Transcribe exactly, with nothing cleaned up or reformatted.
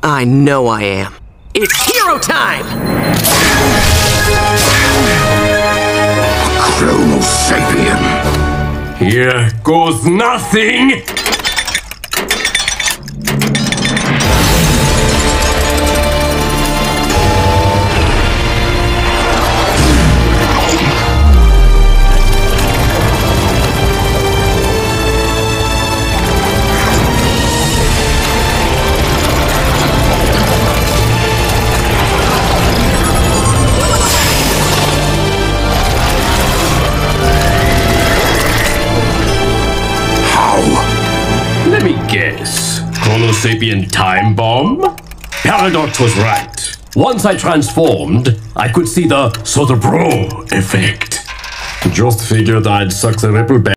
I know I am. It's hero time! Chrono Sapien. Here goes nothing! Let me guess. Chrono Sapien time bomb? Paradox was right. Once I transformed, I could see the Soda Bro effect. Just figured I'd suck the ripple back.